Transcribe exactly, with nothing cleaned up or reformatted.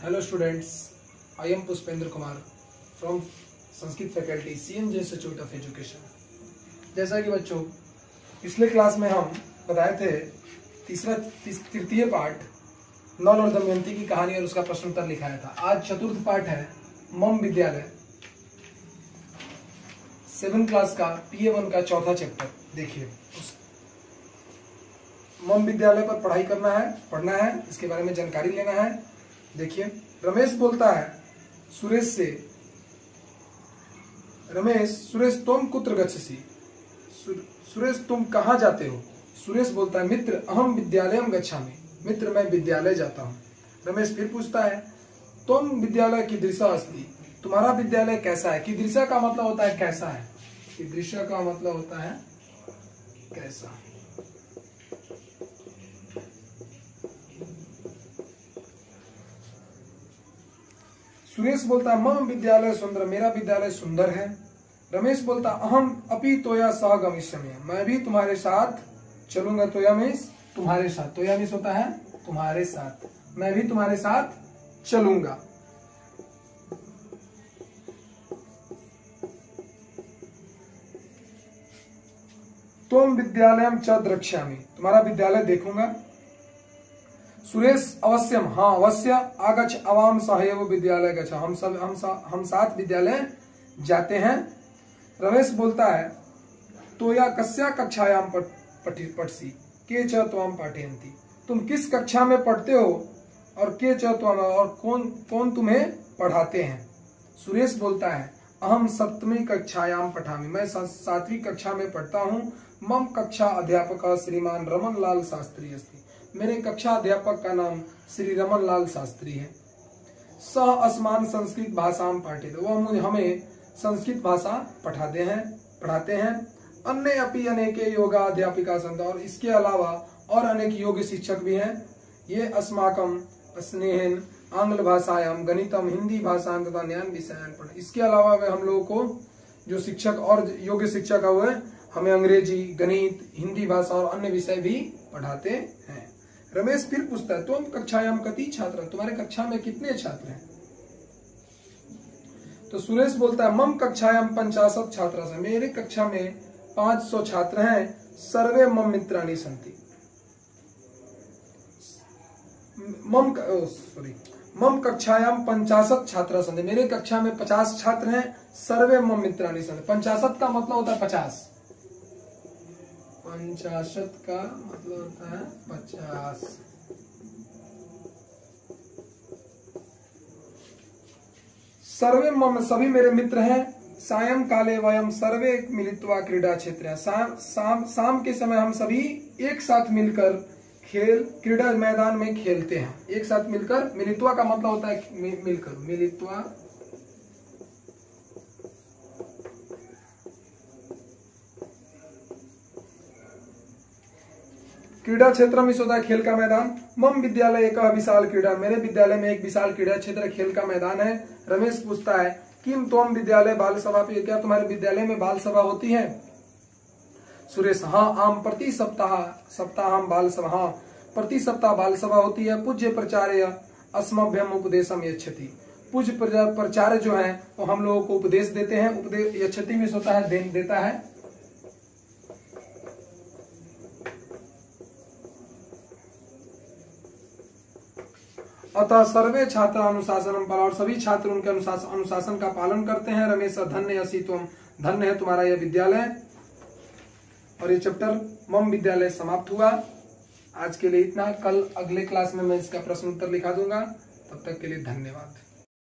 Hello students, I am Pushpendra Kumar from Sanskrit faculty C M J institute of education. जैसा कि बच्चों पिछले class में हम बताए थे तीसरा तृतीय पाठ नल और दमयंती की कहानी और उसका प्रश्न उत्तर लिखाया था। आज चतुर्थ पाठ है मम विद्यालय सेवन क्लास का पी ए वन का चौथा चैप्टर। देखिए मम विद्यालय पर पढ़ाई करना है, पढ़ना है, इसके बारे में जानकारी लेना है। देखिए रमेश बोलता है सुरेश से, रमेश सुरेश तुम कुत्र गच्छसि, सुरेश तुम कहाँ जाते हो। सुरेश बोलता है मित्र अहम विद्यालयम गच्छामि, मित्र मैं विद्यालय जाता हूँ। रमेश फिर पूछता है तुम विद्यालय कीदृशः अस्ति, तुम्हारा विद्यालय कैसा है। कीदृशः का मतलब होता है कैसा है, कीदृशः का मतलब होता है कैसा। सुरेश बोलता मम विद्यालय सुंदर, मेरा विद्यालय सुंदर है। रमेश बोलता अहम अपि तोया सह गमिष्यामि, मैं भी तुम्हारे साथ चलूंगा। तोया मीन्स तुम्हारे साथ, तोया मीन्स होता है तुम्हारे साथ, मैं भी तुम्हारे साथ चलूंगा। तुम विद्यालयम च द्रक्ष्यामि, तुम्हारा विद्यालय देखूंगा। सुरेश अवश्यम, हाँ अवश्य। आगच्छ अवाम सहैव विद्यालय गच्छ, हम सब हम सा, हम साथ विद्यालय जाते हैं। रमेश बोलता है तो या कस्या कक्षायाम पठसी के च त्वाम पाठयन्ति, तुम किस कक्षा में पढ़ते हो और के च त्वाम, और कौन कौन तुम्हें पढ़ाते हैं। सुरेश बोलता है अहम सप्तमी कक्षायाम पठामि, मैं सातवीं कक्षा में पढ़ता हूँ। मम कक्षा अध्यापक श्रीमान रमन लाल शास्त्री अस्ति, मेरे कक्षा अध्यापक का नाम श्री रमन लाल शास्त्री है। सह अस्मान संस्कृत भाषाम पाठित, वह मुझे हमें संस्कृत भाषा पढ़ाते हैं पढ़ाते हैं अन्य अपि अनेके योगा अध्यापिका संत, और इसके अलावा और अनेक योग शिक्षक भी हैं। ये अस्माकम स्नेहन आंग्ल भाषायाम गणितम हिंदी भाषा तथा ज्ञान विषयान पढ़, इसके अलावा वे हम लोगों को जो शिक्षक और योग शिक्षक हुए हमें अंग्रेजी, गणित, हिंदी भाषा और अन्य विषय भी पढ़ाते हैं। रमेश फिर पूछता है तुम कक्षायाम कति छात्र, तुम्हारे कक्षा में कितने छात्र हैं। तो सुरेश बोलता है मम कक्षायाम पंचाशत छात्र हैं, मेरे कक्षा में पांच सौ छात्र हैं। सर्वे मम मित्राणि सन्ति, मम सॉरी मम कक्षायाम पंचाशत छात्र सन्ति, मेरे कक्षा में पचास छात्र हैं। सर्वे मम मित्राणि सन्ति, पंचाशत का मतलब होता है पचास, पंचाशत का मतलब होता है पचास। सर्वे मम, सभी मेरे मित्र हैं। सायं काले वयम सर्वे मिलित्वा क्रीडा क्षेत्र, शाम शाम शाम के समय हम सभी एक साथ मिलकर खेल क्रीडा मैदान में खेलते हैं। एक साथ मिलकर, मिलित्वा का मतलब होता है मिलकर, मिलित्वा क्रीडा क्षेत्र में होता है खेल का मैदान। मम विद्यालय एक विशाल क्रीडा, मेरे विद्यालय में एक विशाल क्रीडा क्षेत्र खेल का मैदान है। रमेश पूछता है किम तुम विद्यालय बाल सभा पे, क्या तुम्हारे विद्यालय में बाल सभा होती है। सुरेश हाँ आम प्रति सप्ताह सप्ताह बाल सभा, हाँ प्रति सप्ताह बाल सभा होती है। पूज्य प्राचार्य अस्मभ्यम उपदेशम यच्छति, पूज्य प्राचार्य जो है वो हम लोगों को उपदेश देते हैं। उपदेश यच्छति में होता है दे, देता है। अतः सर्वे छात्र अनुशासन पालन, और सभी छात्र उनके अनुशासन अनुशासन का पालन करते हैं। रमेश धन्य असि तुम, धन्य है तुम्हारा यह विद्यालय। और ये चैप्टर मम विद्यालय समाप्त हुआ। आज के लिए इतना, कल अगले क्लास में मैं इसका प्रश्न उत्तर लिखा दूंगा। तब तक के लिए धन्यवाद।